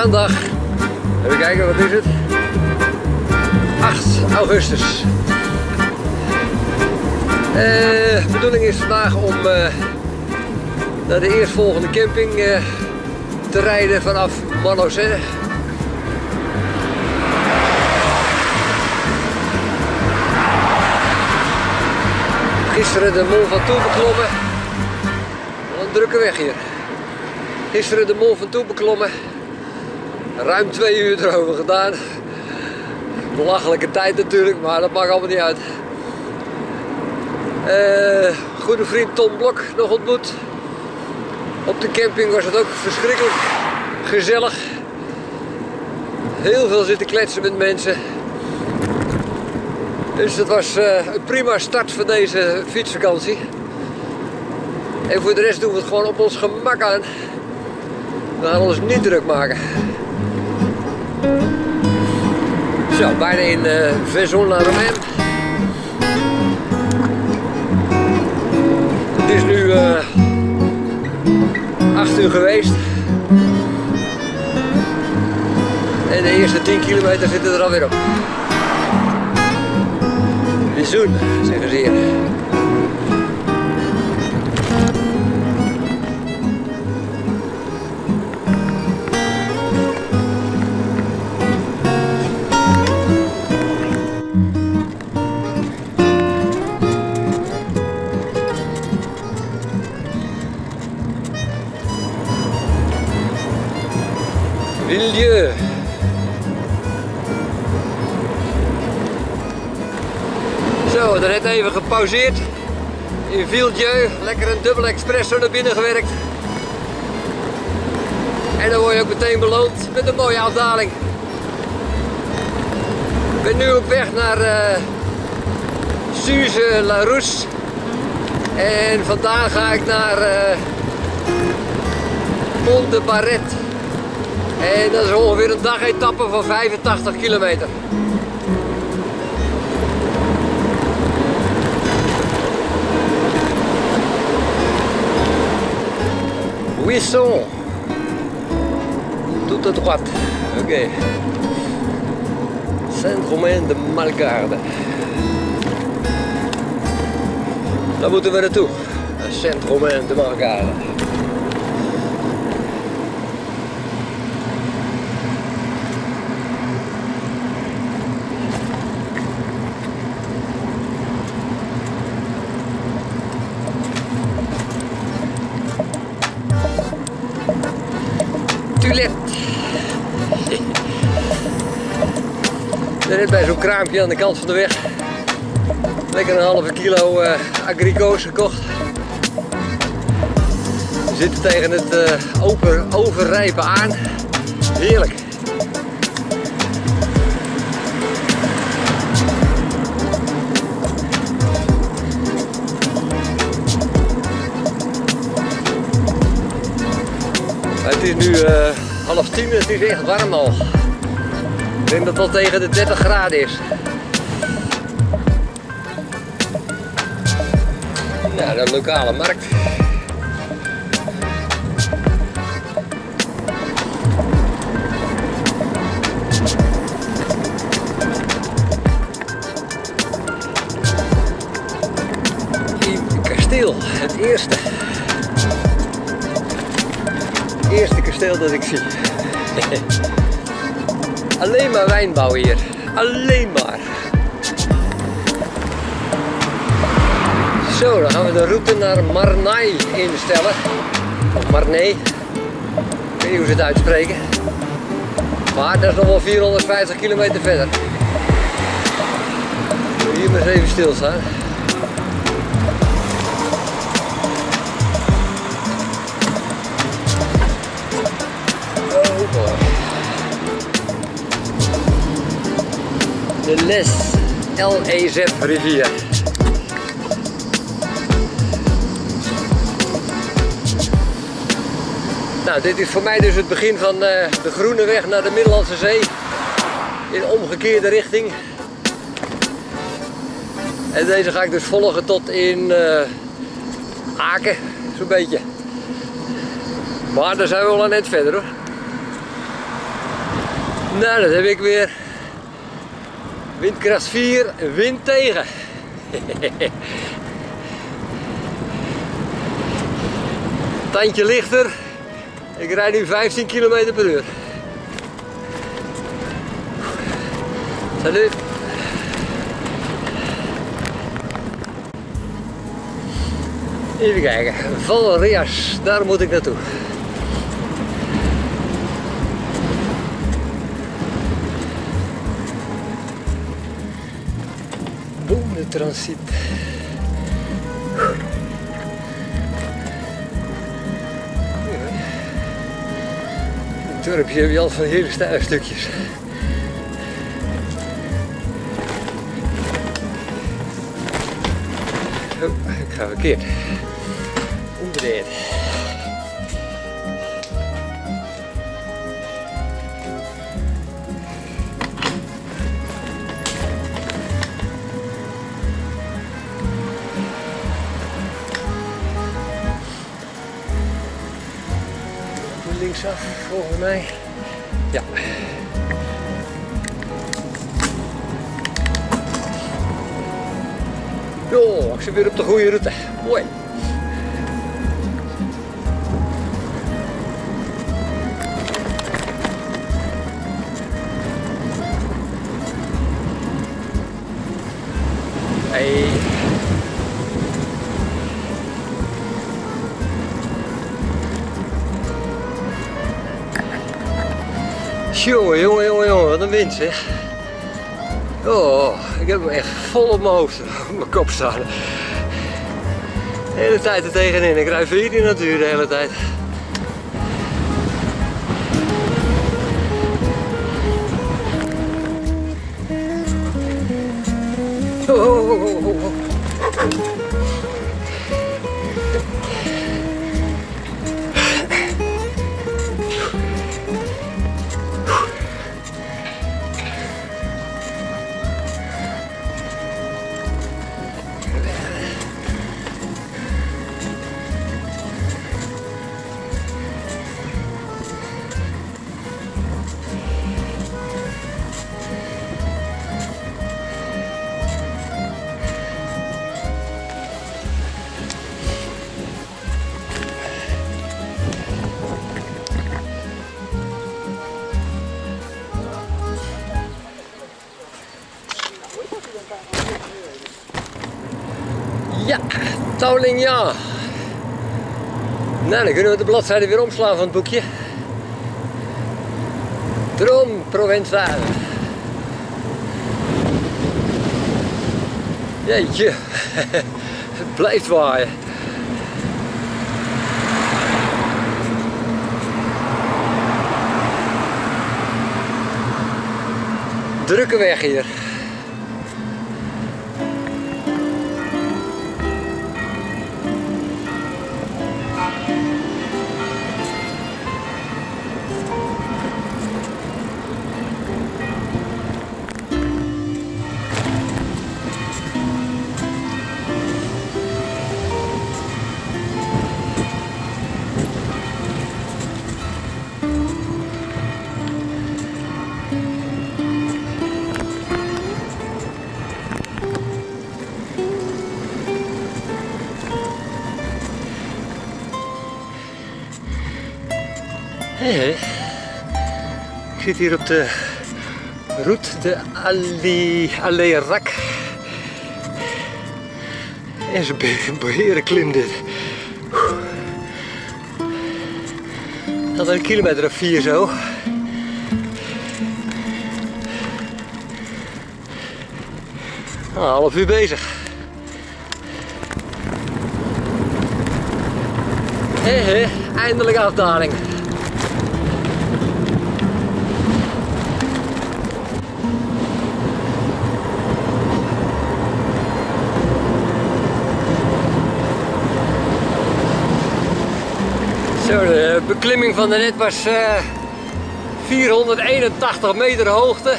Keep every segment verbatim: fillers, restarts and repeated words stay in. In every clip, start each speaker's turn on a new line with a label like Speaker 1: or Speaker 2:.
Speaker 1: maandag, even kijken, wat is het? acht augustus. De uh, bedoeling is vandaag om uh, naar de eerstvolgende camping uh, te rijden vanaf Malocène. Gisteren de Mont Ventoux beklommen. Wat een drukke weg hier. Gisteren de Mont Ventoux beklommen. Ruim twee uur erover gedaan. Belachelijke tijd natuurlijk, maar dat maakt allemaal niet uit. Uh, goede vriend Tom Blok nog ontmoet. Op de camping was het ook verschrikkelijk gezellig. Heel veel zitten kletsen met mensen. Dus dat was uh, een prima start van deze fietsvakantie. En voor de rest doen we het gewoon op ons gemak aan. We gaan ons niet druk maken. Zo, bijna in uh, Vaison-la-Romaine. Het is nu uh, acht uur geweest. En de eerste tien kilometer zitten er alweer op. Visioen, zeggen ze hier. Villedieu. Zo, er net even gepauzeerd in Villedieu. Lekker een dubbele espresso naar binnen gewerkt. En dan word je ook meteen beloond met een mooie afdaling. Ik ben nu op weg naar uh, Suze-la-Rousse. En vandaag ga ik naar uh, Pont de Barret. En dat is ongeveer een dagetappe van vijfentachtig kilometer. Buisson. Tout à droite. Oké. Okay. Saint-Romain-de-Malgarde. Daar moeten we naartoe. Saint-Romain-de-Malgarde. Net bij zo'n kraampje aan de kant van de weg. Lekker een halve kilo uh, abrikoos gekocht. We zitten tegen het uh, open, overrijpen aan. Heerlijk. Het is nu uh, half tien, het is echt warm al. Ik denk dat het al tegen de dertig graden is. Nou, de lokale markt. Het kasteel, het eerste. Het eerste kasteel dat ik zie. Alleen maar wijnbouw hier. Alleen maar. Zo, dan gaan we de route naar Marnay instellen. Of Marnay. Ik weet niet hoe ze het uitspreken. Maar dat is nog wel vierhonderdvijftig kilometer verder. Hier maar eens even stilstaan. Oh boy. De Les L E Z rivier. Nou, dit is voor mij dus het begin van uh, de groene weg naar de Middellandse Zee. In omgekeerde richting. En deze ga ik dus volgen tot in uh, Aken, zo'n beetje. Maar daar zijn we wel aan net verder hoor. Nou, dat heb ik weer. Windkracht vier, wind tegen. Tandje lichter. Ik rijd nu vijftien kilometer per uur. Salut. Even kijken. Valrias, daar moet ik naartoe. Boom, de transit. Het dorpje heb je al van hele stijve stukjes. Oh, ik ga verkeerd. Omdraaien. Linksaf, volgens mij. Ja. Jo, ik zit weer op de goede route. Mooi. Hey. Jongen, jongen, jongen, jongen, wat een wind zeg. Oh, ik heb hem echt vol op mijn hoofd, op mijn kop staan. De hele tijd er tegenin. Ik rijd vier in de natuur de hele tijd. Oh, oh, oh, oh, oh. Ja, Taulignan. Nou, dan kunnen we de bladzijde weer omslaan van het boekje. Drôme Provençal. Jeetje, het blijft waaien. Drukke weg hier. Hey, hey. Ik zit hier op de route de Aleyrac. En ze beheren klim dit. Dat een kilometer of vier zo. Een half uur bezig. Hé hé, eindelijk afdaling. Zo, de beklimming van daarnet was uh, vierhonderdeenentachtig meter hoogte.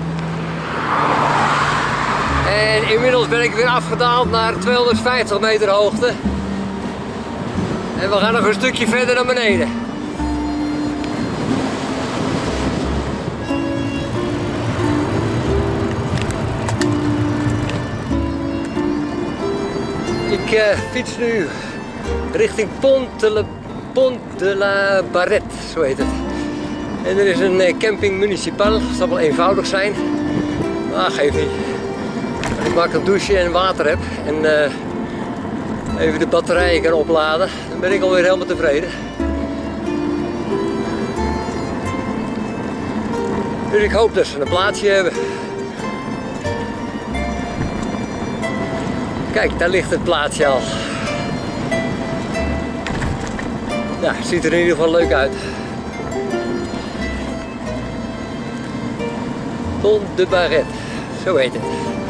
Speaker 1: En inmiddels ben ik weer afgedaald naar tweehonderdvijftig meter hoogte. En we gaan nog een stukje verder naar beneden. Ik uh, fiets nu richting Pont de la, Pont de la Barrette, zo heet het. En er is een uh, camping municipal, dat zal wel eenvoudig zijn. Maar geeft niet. Als ik maar kan douchen en water heb en uh, even de batterijen kan opladen, dan ben ik alweer helemaal tevreden. Dus ik hoop dat ze een plaatsje hebben. Kijk, daar ligt het plaatsje al. Ja, het ziet er in ieder geval leuk uit. Pont de Barrette, zo heet het.